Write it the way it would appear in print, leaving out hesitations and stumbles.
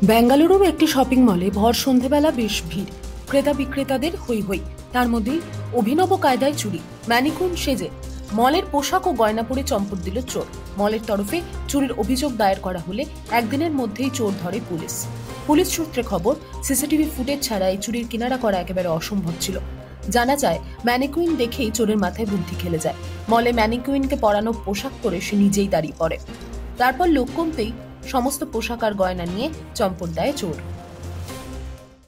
বেঙ্গালুরুর একটি শপিং মলে ভর সন্ধেবেলা বেশ ভিড়, ক্রেতা বিক্রেতাদের হই হই। তার মধ্যেই অভিনব কায়দায় চুরি, ম্যানিকুইন সেজে মলের পোশাক ও গয়না পরে চম্পট দিল চোর। মলের তরফে চুরির অভিযোগ দায়ের করা হলে একদিনের মধ্যেই চোর ধরে পুলিশ। পুলিশ সূত্রে খবর, সিসিটিভি ফুটেজ ছাড়া এই চুরির কিনারা করা একেবারে অসম্ভব ছিল। জানা যায়, ম্যানিকুইন দেখেই চোরের মাথায় বুদ্ধি খেলে যায়। মলে ম্যানিকুইনকে পরানো পোশাক পরে সে নিজেই দাঁড়িয়ে পড়ে। তারপর লোক কমতেই সমস্ত পোশাক আর গয়না নিয়ে চম্পট দেয় চোর।